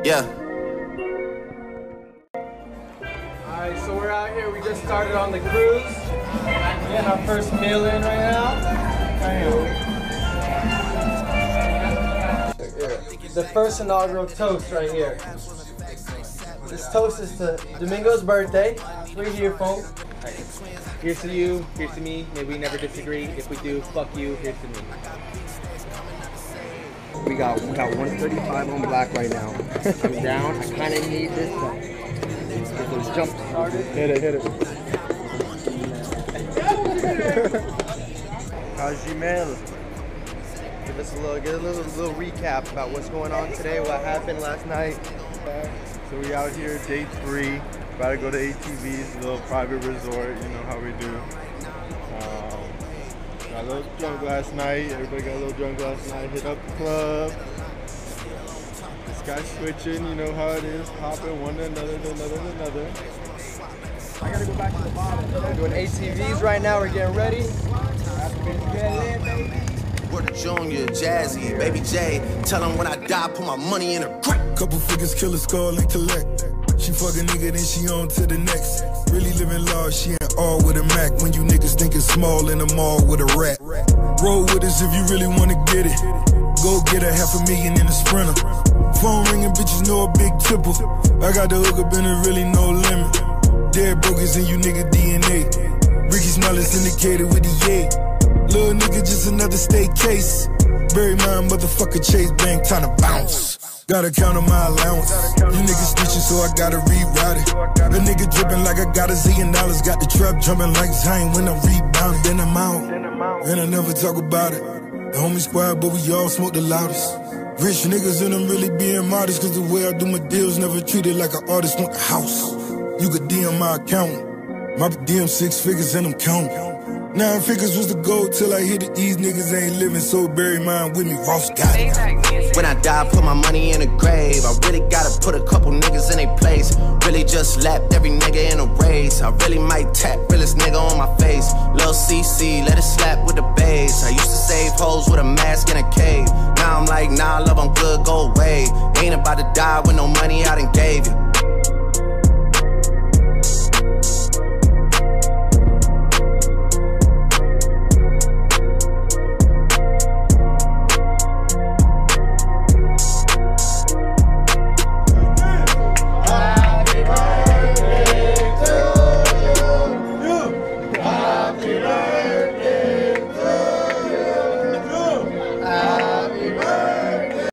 Yeah. Alright, so we're out here. We just started on the cruise. We're getting our first meal in right now. The first inaugural toast right here. This toast is to Domingo's birthday. We're here, folks. Right. Here's to you, here's to me. May we never disagree. If we do, fuck you, here's to me. We got 135 on black right now. I'm down. I kind of need this, but get those jumps started. Hit it. How's your mail? Give us a little recap about what's going on today, what happened last night. So we out here, day 3. About to go to ATV's, a little private resort. You know how we do. Got a little drunk last night. Everybody got a little drunk last night. Hit up the club. This guy switching. You know how it is. Hopping one to another to another to another. I gotta go back to the bottom. We're doing ATVs right now. We're getting ready. We're the Junior, Jazzy, Baby J. Tell him when I die, put my money in a crack. Couple figures, kill a skull and collect. She fuck a nigga, then she on to the next. Really living large, she ain't all with a Mac. When you niggas thinking small in the mall with a rat. Roll with us if you really wanna get it. Go get a $500,000 in a Sprinter. Phone ringing, bitches know a big tipple. I got the hook up and there really no limit. Dead brokers in you nigga DNA. Ricky Smile is indicated with the yay. Little nigga just another state case. Bury my motherfucker Chase Bank, time to bounce. Gotta count on my allowance. You niggas snitching, so I gotta reroute it. A nigga dripping like I got $1 zillion. Got the trap jumping like Zion when I rebound. Then I'm out, and I never talk about it. The homie squad, but we all smoke the loudest. Rich niggas and I'm really being modest, cause the way I do my deals never treated like an artist want the house. You could DM my account. My DM 6 figures and I'm counting. 9 figures was the goal till I hit it. These niggas ain't living, so bury mine with me. Ross got it. When I die, put my money in a grave. I really gotta put a couple niggas in their place. Really just lapped every nigga in a race. I really might tap realest nigga on my face. Lil CC, let it slap with the bass. I used to save hoes with a mask in a cave. Now I'm like, nah, love, I'm good, go away. Ain't about to die with no money I done gave you.